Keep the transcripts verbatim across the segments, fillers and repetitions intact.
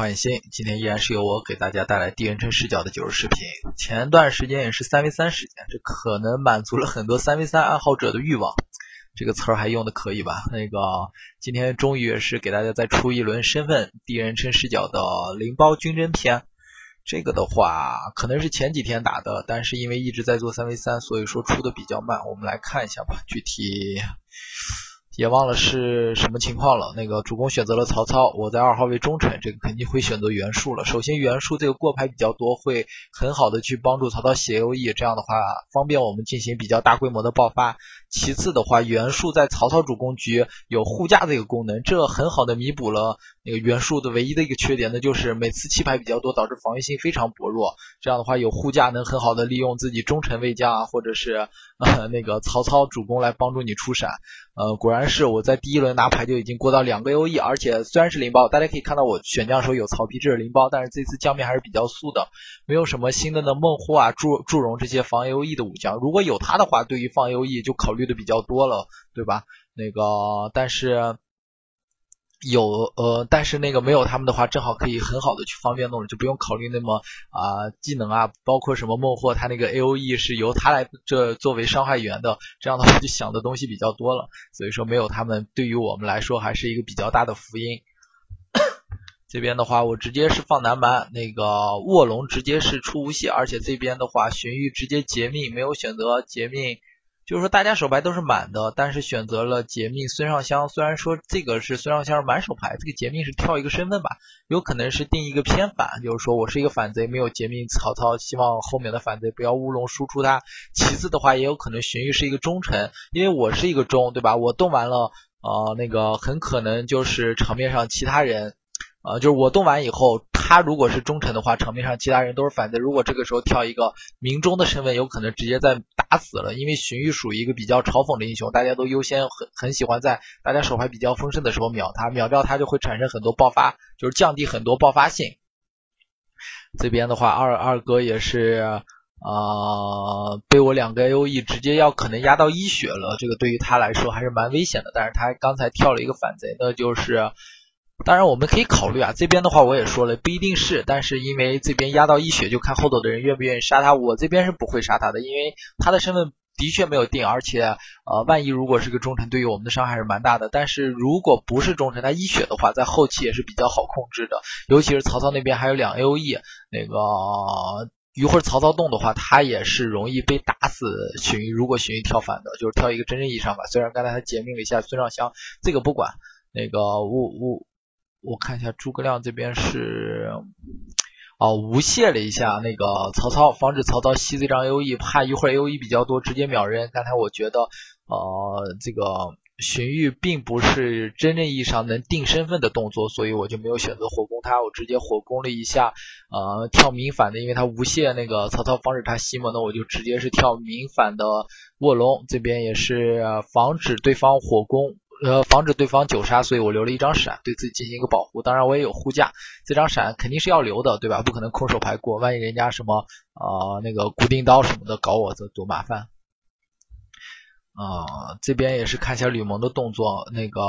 创业新，今天依然是由我给大家带来第一人称视角的九十视频。前段时间也是 三 V 三 时间，这可能满足了很多 三 V 三 爱好者的欲望。这个词儿还用的可以吧？那个今天终于也是给大家再出一轮身份第一人称视角的灵包军侦篇。这个的话可能是前几天打的，但是因为一直在做 三 V 三， 所以说出的比较慢。我们来看一下吧，具体也忘了是什么情况了。那个主公选择了曹操，我在二号位忠臣，这个肯定会选择袁术了。首先袁术这个过牌比较多，会很好的去帮助曹操写 A O E， 这样的话方便我们进行比较大规模的爆发。其次的话，袁术在曹操主攻局有护驾这个功能，这很好的弥补了那个袁术的唯一的一个缺点，那就是每次弃牌比较多，导致防御性非常薄弱。这样的话有护驾能很好的利用自己忠臣卫将啊，或者是呃那个曹操主攻来帮助你出闪。呃，果然是我在第一轮拿牌就已经过到两个 A O E， 而且虽然是灵包，大家可以看到我选将的时候有曹丕，这是灵包，但是这次将面还是比较素的，没有什么新的的孟获啊、祝祝融这些防 A O E 的武将。如果有他的话，对于放 A O E 就考虑的比较多了，对吧？那个，但是有呃，但是那个没有他们的话，正好可以很好的去方便弄，就不用考虑那么啊、呃、技能啊，包括什么孟获，他那个 A O E 是由他来这作为伤害源的，这样的话就想的东西比较多了，所以说没有他们对于我们来说还是一个比较大的福音。这边的话我直接是放南蛮，那个卧龙直接是出无懈，而且这边的话荀彧直接劫命，没有选择劫命。就是说大家手牌都是满的，但是选择了劫命孙尚香。虽然说这个是孙尚香是满手牌，这个劫命是跳一个身份吧，有可能是定一个偏反，就是说我是一个反贼，没有劫命曹操，希望后面的反贼不要乌龙输出他。其次的话也有可能荀彧是一个忠臣，因为我是一个忠，对吧？我动完了呃那个很可能就是场面上其他人呃就是我动完以后，他如果是忠臣的话，场面上其他人都是反贼。如果这个时候跳一个明忠的身份，有可能直接在打死了。因为荀彧属于一个比较嘲讽的英雄，大家都优先很很喜欢在大家手牌比较丰盛的时候秒他，秒掉他就会产生很多爆发，就是降低很多爆发性。这边的话，二二哥也是呃被我两个 A O E 直接要可能压到一血了，这个对于他来说还是蛮危险的。但是他刚才跳了一个反贼呢，就是当然我们可以考虑啊，这边的话我也说了不一定是，但是因为这边压到一血就看后头的人愿不愿意杀他，我这边是不会杀他的，因为他的身份的确没有定，而且呃万一如果是个忠臣，对于我们的伤害是蛮大的。但是如果不是忠臣，他一血的话在后期也是比较好控制的，尤其是曹操那边还有两 A O E， 那个一会儿曹操动的话，他也是容易被打死荀彧，如果荀彧跳反的，就是跳一个真正意义上吧。虽然刚才他劫命了一下孙尚香，这个不管。那个我我我看一下诸葛亮这边是哦无懈了一下那个曹操，防止曹操吸这张 A O E， 怕一会儿 A O E 比较多直接秒人。刚才我觉得呃这个荀彧并不是真正意义上能定身份的动作，所以我就没有选择火攻他，我直接火攻了一下呃跳明反的，因为他无懈那个曹操防止他吸嘛，那我就直接是跳明反的卧龙，这边也是防止对方火攻，呃，防止对方九杀，所以我留了一张闪，对自己进行一个保护。当然我也有护驾，这张闪肯定是要留的，对吧？不可能空手牌过，万一人家什么呃那个固定刀什么的搞我，这多麻烦。呃，这边也是看一下吕蒙的动作，那个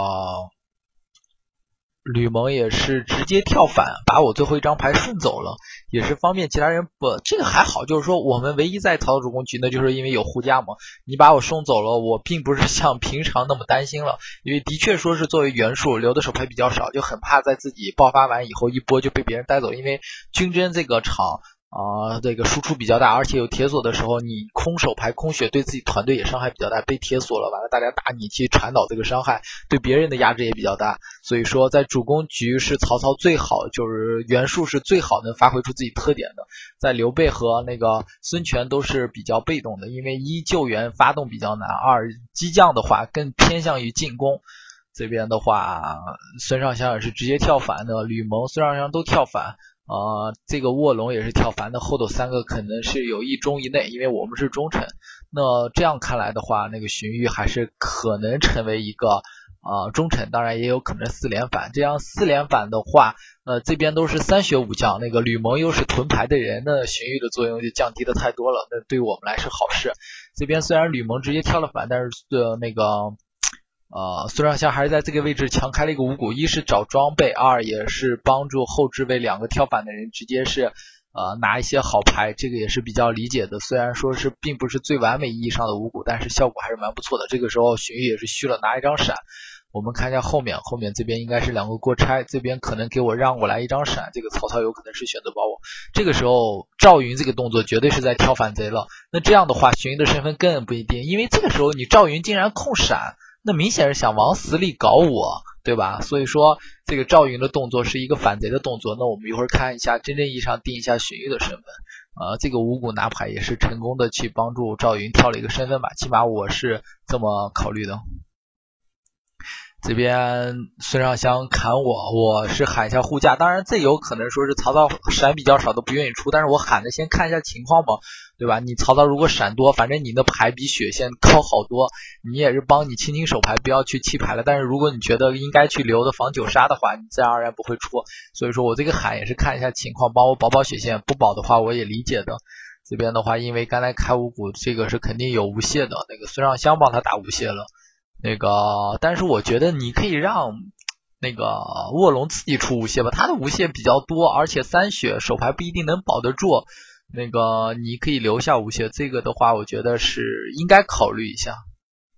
吕蒙也是直接跳反，把我最后一张牌顺走了，也是方便其他人不，这个还好，就是说我们唯一在曹操主攻局呢，就是因为有护驾嘛，你把我送走了，我并不是像平常那么担心了，因为的确说是作为袁术留的手牌比较少，就很怕在自己爆发完以后一波就被别人带走，因为军侦这个场啊、呃，这个输出比较大，而且有铁锁的时候，你空手牌空血对自己团队也伤害比较大，被铁锁了，完了大家打你去传导这个伤害，对别人的压制也比较大。所以说在主攻局是曹操最好，就是袁术是最好能发挥出自己特点的，在刘备和那个孙权都是比较被动的，因为一救援发动比较难，二激将的话更偏向于进攻。这边的话孙尚香也是直接跳反的，吕蒙孙尚香都跳反。呃，这个卧龙也是跳反的，后头三个可能是有一中一内，因为我们是忠臣。那这样看来的话，那个荀彧还是可能成为一个呃忠臣，当然也有可能四连反。这样四连反的话，呃这边都是三血武将，那个吕蒙又是屯牌的人，那荀彧的作用就降低的太多了，那对我们来是好事。这边虽然吕蒙直接跳了反，但是呃那个呃，孙尚香还是在这个位置强开了一个五谷，一是找装备，二也是帮助后置位两个跳反的人直接是呃拿一些好牌，这个也是比较理解的。虽然说是并不是最完美意义上的五谷，但是效果还是蛮不错的。这个时候荀彧也是虚了，拿一张闪。我们看一下后面，后面这边应该是两个过拆，这边可能给我让过来一张闪，这个曹操有可能是选择保我。这个时候赵云这个动作绝对是在挑反贼了，那这样的话荀彧的身份更不一定，因为这个时候你赵云竟然控闪，那明显是想往死里搞我，对吧？所以说这个赵云的动作是一个反贼的动作。那我们一会儿看一下真正意义上定一下荀彧的身份，呃，这个五谷拿牌也是成功的去帮助赵云跳了一个身份吧，起码我是这么考虑的。这边孙尚香砍我，我是喊一下护驾，当然这有可能说是曹操闪比较少都不愿意出，但是我喊着先看一下情况嘛，对吧？你曹操如果闪多，反正你的牌比血线高好多，你也是帮你清清手牌，不要去弃牌了。但是如果你觉得应该去留的防九杀的话，你自然而然不会出。所以说我这个喊也是看一下情况，帮我保保血线，不保的话我也理解的。这边的话，因为刚才开五谷，这个是肯定有无懈的，那个孙尚香帮他打无懈了。那个，但是我觉得你可以让那个卧龙自己出无懈吧，他的无懈比较多，而且三血手牌不一定能保得住。那个你可以留下无懈，这个的话，我觉得是应该考虑一下。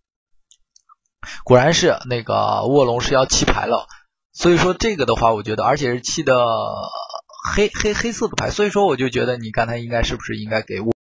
果然是那个卧龙是要弃牌了，所以说这个的话，我觉得而且是弃的黑黑黑色的牌，所以说我就觉得你刚才应该是不是应该给卧。